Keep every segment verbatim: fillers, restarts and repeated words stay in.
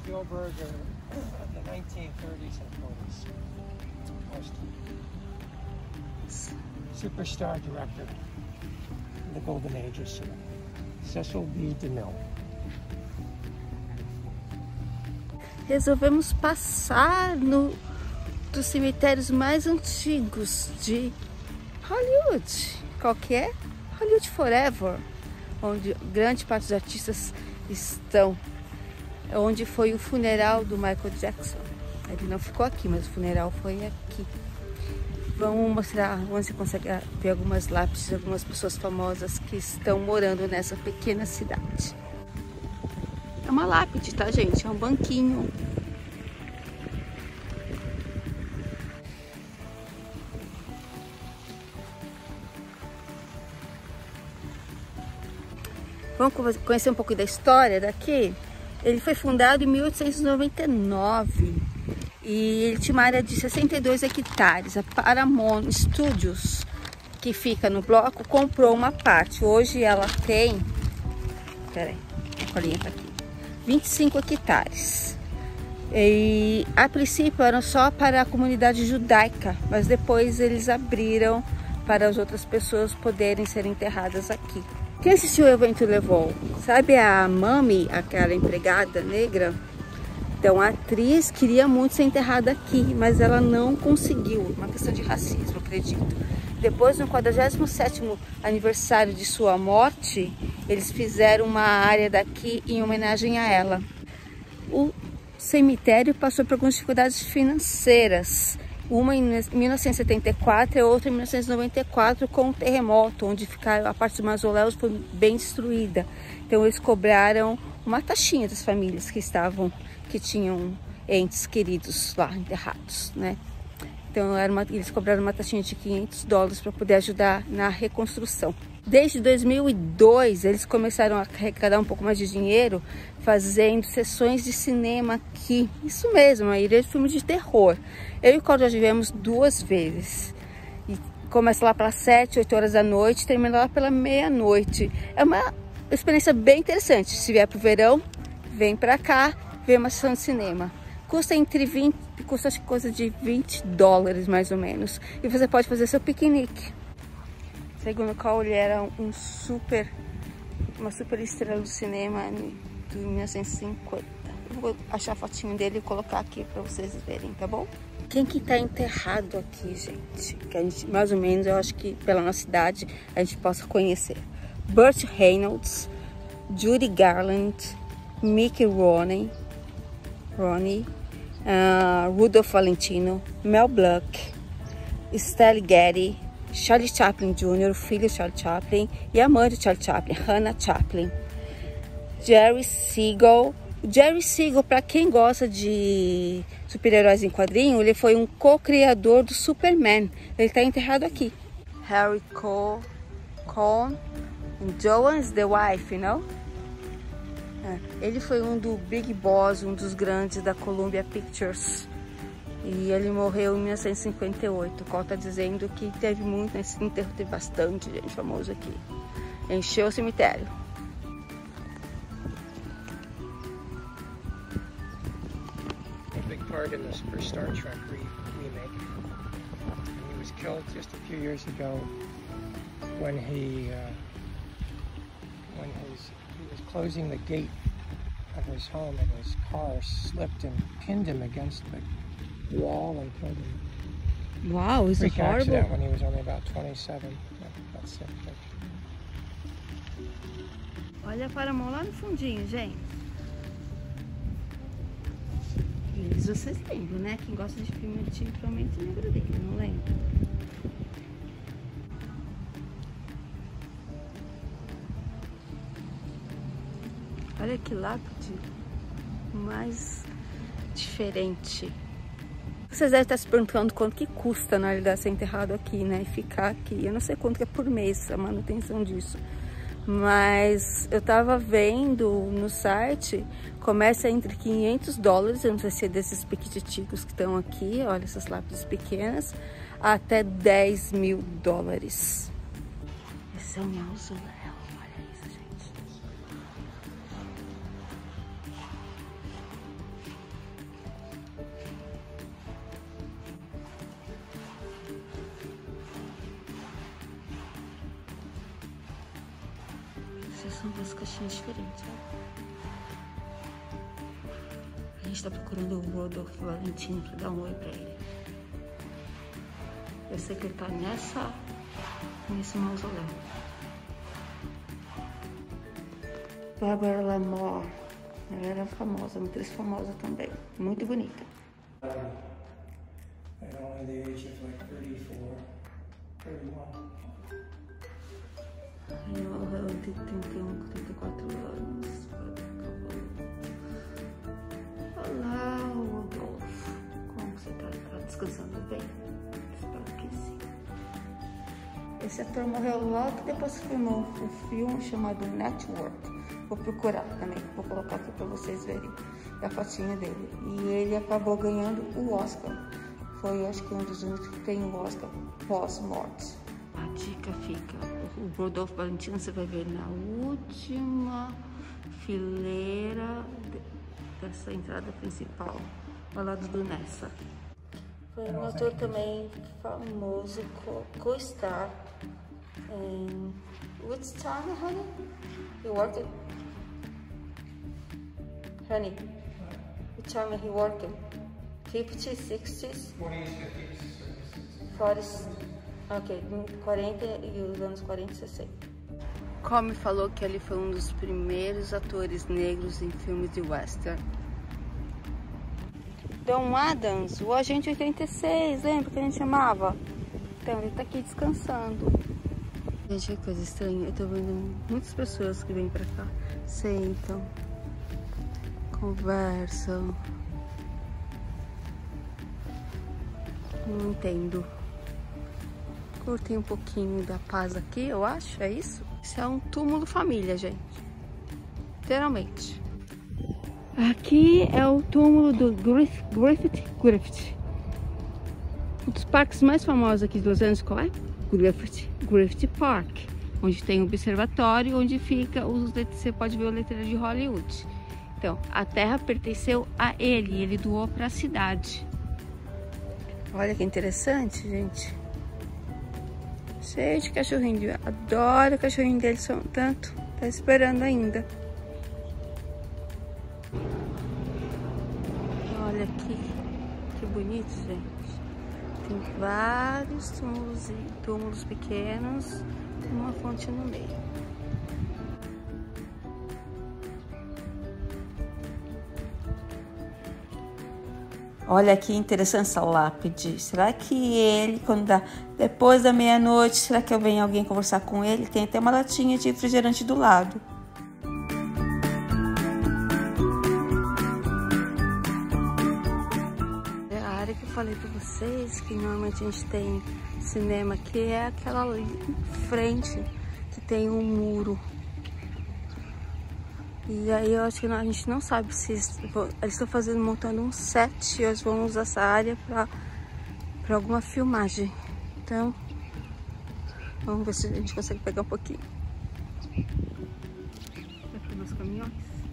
Spielberg of the nineteen thirties and forties. Superstar director of the Golden Age of cinema, Cecil B. DeMille. Resolvemos passar no dos cemitérios mais antigos de Hollywood. Qual que é? Hollywood Forever, onde grande parte dos artistas estão. Onde foi o funeral do Michael Jackson. Ele não ficou aqui, mas o funeral foi aqui. Vamos mostrar onde você consegue ver algumas lápides de algumas pessoas famosas que estão morando nessa pequena cidade. É uma lápide, tá, gente? É um banquinho. Vamos conhecer um pouco da história daqui? Ele foi fundado em mil oitocentos e noventa e nove e ele tinha uma área de sessenta e dois hectares. A Paramount Studios, que fica no bloco, comprou uma parte. Hoje ela tem, peraí, a colinha tá aqui, vinte e cinco hectares. E a princípio eram só para a comunidade judaica, mas depois eles abriram para as outras pessoas poderem ser enterradas aqui. Quem assistiu o evento levou? Sabe a Mami, aquela empregada negra? Então a atriz queria muito ser enterrada aqui, mas ela não conseguiu. Uma questão de racismo, acredito. Depois, no quadragésimo sétimo aniversário de sua morte, eles fizeram uma área daqui em homenagem a ela. O cemitério passou por algumas dificuldades financeiras. Uma em mil novecentos e setenta e quatro e outra em mil novecentos e noventa e quatro com um terremoto, onde ficaram, a parte dos mausoléus foi bem destruída. Então eles cobraram uma taxinha das famílias que estavam, que tinham entes queridos lá enterrados, né? Então era uma, eles cobraram uma taxinha de quinhentos dólares para poder ajudar na reconstrução. Desde dois mil e dois, eles começaram a arrecadar um pouco mais de dinheiro, fazendo sessões de cinema aqui. Isso mesmo, uma ilha de filme de terror. Eu e o Cláudio já vivemos duas vezes. E começa lá pelas sete, oito horas da noite, e termina lá pela meia-noite. É uma experiência bem interessante. Se vier pro verão, vem pra cá, ver uma sessão de cinema. Custa entre vinte, custa acho que coisa de vinte dólares mais ou menos. E você pode fazer seu piquenique. Segundo o qual ele era um super, uma super estrela do cinema de mil novecentos e cinquenta. Eu vou achar a fotinho dele e colocar aqui para vocês verem, tá bom? Quem que tá enterrado aqui, gente? Que a gente, mais ou menos, eu acho que pela nossa cidade a gente possa conhecer. Burt Reynolds, Judy Garland, Mickey Rooney, Rooney uh, Rudolph Valentino, Mel Blanc, Stelly Getty, Charlie Chaplin Júnior, o filho de Charlie Chaplin, e a mãe de Charlie Chaplin, Hannah Chaplin. Jerry Siegel. O Jerry Siegel, para quem gosta de super-heróis em quadrinho, ele foi um co-criador do Superman. Ele está enterrado aqui. Harry Cole, Cohn, Joan's the Wife, you know? É, ele foi um do Big Boss, um dos grandes da Columbia Pictures. E ele morreu em mil novecentos e cinquenta e oito. O qual tá dizendo que teve muito, nesse enterro teve bastante gente famosa aqui. Encheu o cemitério. A big part in this first Star Trek re remake. And he was killed just a few years ago when he uh, when his he was closing the gate of his home and his car slipped and pinned him against the wall and killed him. Wow, it's a horrible accident when he was only about twenty-seven. That's it. Olha a Paramount lá no fundinho, gente. Eles vocês lembram, né? Quem gosta de filme antigo provavelmente lembra dele, não lembra? Olha que lápide mais diferente. Vocês devem estar se perguntando quanto que custa na realidade ser enterrado aqui, né? E ficar aqui. Eu não sei quanto que é por mês a manutenção disso. Mas eu tava vendo no site, começa entre quinhentos dólares, eu não sei se é desses piquititicos que estão aqui, olha essas lápides pequenas, até dez mil dólares. Esse é um mausoléu, olha isso, gente. Essas são duas caixinhas diferentes, ó. A gente tá procurando o Rodolfo Valentino pra dar um oi pra ele. Eu sei que ele tá nessa, nesse mausoléu. Barbara Lamar. Ela era famosa, uma atriz famosa também. Muito bonita. At only the age of like thirty-four, thirty-one. Ela tem trinta e um, trinta e quatro anos. Olá, Rodolfo. Como você tá? Tá descansando bem? Espero que sim. Esse ator morreu logo depois que filmou um filme chamado Network. Vou procurar também, vou colocar aqui para vocês verem a fotinha dele. E ele acabou ganhando o Oscar. Foi, acho que um dos únicos que tem o Oscar pós-morte. A dica fica, o Rodolfo Valentino você vai ver na última fileira dessa entrada principal, ao lado do Nessa. Foi um ator também famoso, co-star em Which time, honey? You worked? Honey, which time he worked? fifties, sixties? forties, fifties, forties. Ok, quarenta e os anos quarenta e sessenta. Come falou que ele foi um dos primeiros atores negros em filmes de western. Don Adams, o agente oitenta e seis, lembra que a gente chamava? Então, ele tá aqui descansando. Gente, que coisa estranha. Eu tô vendo muitas pessoas que vêm pra cá, sentam, conversam. Não entendo. Curtem um pouquinho da paz aqui, eu acho, é isso? Isso é um túmulo família, gente. Literalmente. Aqui é o túmulo do Griffith, Griffith, Griffith. Um dos parques mais famosos aqui de Los Angeles, qual é? Griffith, Griffith Park. Onde tem um observatório, onde fica, os, você pode ver o letreiro de Hollywood. Então, a terra pertenceu a ele, ele doou para a cidade. Olha que interessante, gente. Cheio de cachorrinho, eu adoro o cachorrinho dele, são tanto, tá esperando ainda. Olha aqui, que bonito, gente. Tem vários túmulos, túmulos pequenos e uma fonte no meio. Olha que interessante essa lápide. Será que ele, quando dá depois da meia-noite, será que vem alguém conversar com ele? Tem até uma latinha de refrigerante do lado. A área que eu falei pra vocês, que normalmente a gente tem cinema aqui, é aquela ali em frente, que tem um muro. E aí eu acho que a gente não sabe se eles estão fazendo, montando um set e eles vão usar essa área para para alguma filmagem. Então, vamos ver se a gente consegue pegar um pouquinho. Aqui meus caminhões.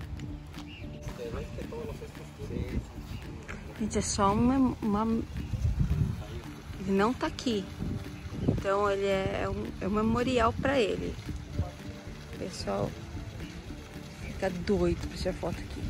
Gente, é só uma, uma... Ele não tá aqui. Então ele é um, é um memorial para ele. Pessoal, fica doido pra tirar foto aqui.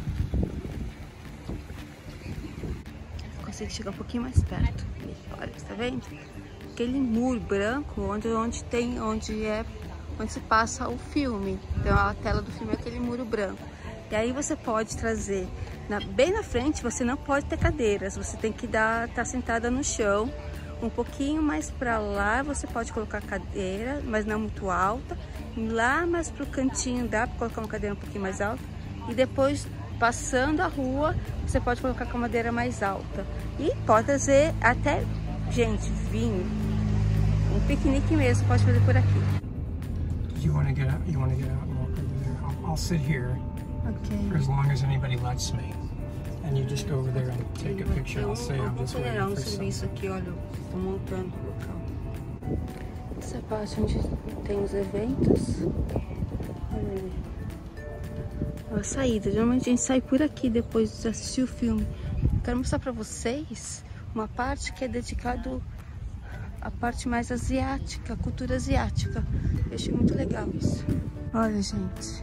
Consigo chegar um pouquinho mais perto. Olha, tá vendo? Aquele muro branco onde, onde tem, onde é, onde se passa o filme. Então a tela do filme é aquele muro branco. E aí você pode trazer, na, bem na frente você não pode ter cadeiras, você tem que dar, tá sentada no chão. Um pouquinho mais para lá você pode colocar cadeira, mas não muito alta. Lá mais pro cantinho dá para colocar uma cadeira um pouquinho mais alta. E depois, passando a rua, você pode colocar com a madeira mais alta. E pode trazer até, gente, vinho. Um piquenique mesmo pode fazer por aqui. Do you want to get out? You want to get out and walk over there? I'll, I'll sit here Okay. for as long as anybody lets me. And you just go over there and take a picture. I'll say I'm just waiting for serviço aqui, olha, estou montando o local. Essa parte onde tem os eventos. Olha ali. A saída. Geralmente a gente sai por aqui depois de assistir o filme. Quero mostrar para vocês uma parte que é dedicado à parte mais asiática, cultura asiática. Eu achei muito legal isso. Olha, gente.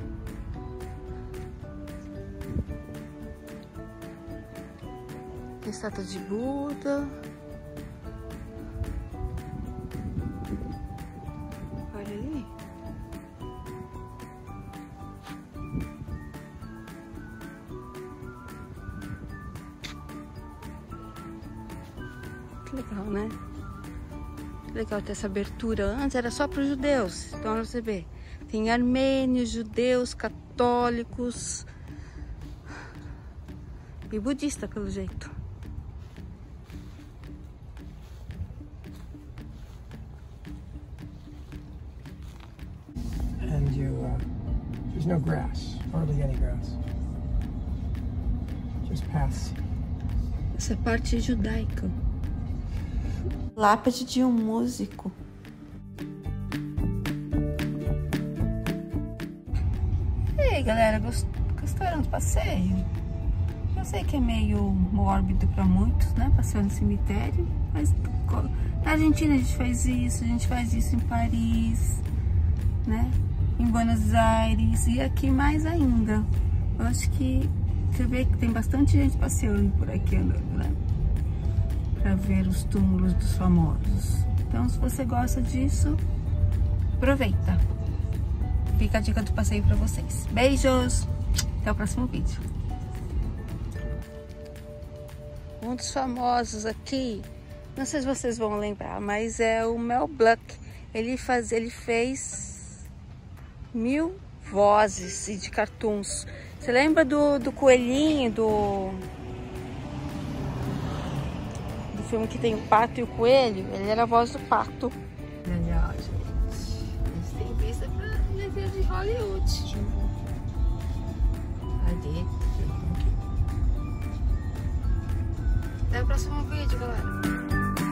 Tem estátua de Buda. Olha ali. Que legal, né? Que legal ter essa abertura. Antes era só para os judeus. Então você vê. Tem armênios, judeus, católicos e budista, pelo jeito. And you, uh, there's no grass, hardly any grass. Just paths. Essa parte judaica. Lápide de um músico. E aí, galera, gostaram do passeio? Eu sei que é meio mórbido para muitos, né? Passeio no cemitério, mas na Argentina a gente faz isso, a gente faz isso em Paris, né? Em Buenos Aires e aqui mais ainda. Eu acho que você vê que tem bastante gente passeando por aqui andando, né? Para ver os túmulos dos famosos. Então, se você gosta disso, aproveita. Fica a dica do passeio para vocês. Beijos! Até o próximo vídeo. Um dos famosos aqui, não sei se vocês vão lembrar, mas é o Mel Blanc. Ele, faz, ele fez mil vozes de cartoons. Você lembra do, do coelhinho, do... do filme que tem o pato e o coelho? Ele era a voz do pato. Legal, gente. Eles têm vista pra desenho de Hollywood. Cadê? Até o próximo vídeo, galera.